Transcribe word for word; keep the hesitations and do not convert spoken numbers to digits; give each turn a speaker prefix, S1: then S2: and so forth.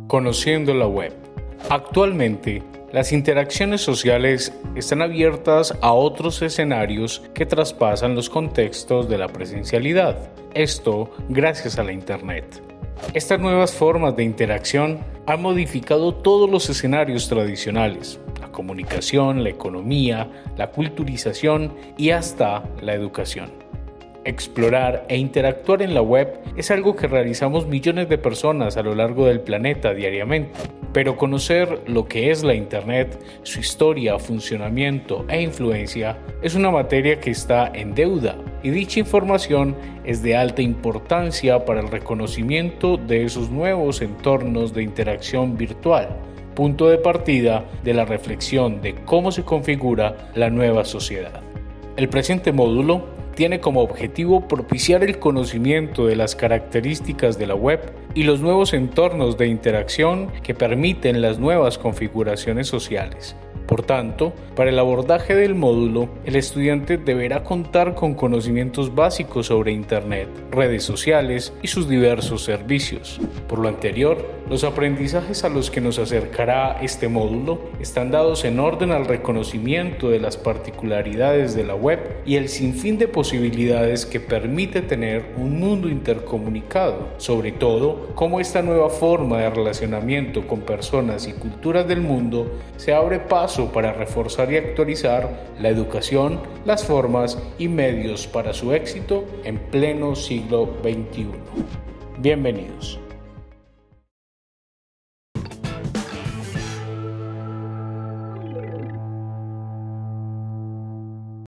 S1: Conociendo la web. Actualmente, las interacciones sociales están abiertas a otros escenarios que traspasan los contextos de la presencialidad. Esto gracias a la Internet. Estas nuevas formas de interacción han modificado todos los escenarios tradicionales: la comunicación, la economía, la culturización y hasta la educación. Explorar e interactuar en la web es algo que realizamos millones de personas a lo largo del planeta diariamente. Pero conocer lo que es la Internet, su historia, funcionamiento e influencia es una materia que está en deuda, y dicha información es de alta importancia para el reconocimiento de esos nuevos entornos de interacción virtual, punto de partida de la reflexión de cómo se configura la nueva sociedad. El presente módulo tiene como objetivo propiciar el conocimiento de las características de la web y los nuevos entornos de interacción que permiten las nuevas configuraciones sociales. Por tanto, para el abordaje del módulo, el estudiante deberá contar con conocimientos básicos sobre Internet, redes sociales y sus diversos servicios. Por lo anterior, los aprendizajes a los que nos acercará este módulo están dados en orden al reconocimiento de las particularidades de la web y el sinfín de posibilidades que permite tener un mundo intercomunicado, sobre todo cómo esta nueva forma de relacionamiento con personas y culturas del mundo se abre paso para reforzar y actualizar la educación, las formas y medios para su éxito en pleno siglo veintiuno. Bienvenidos.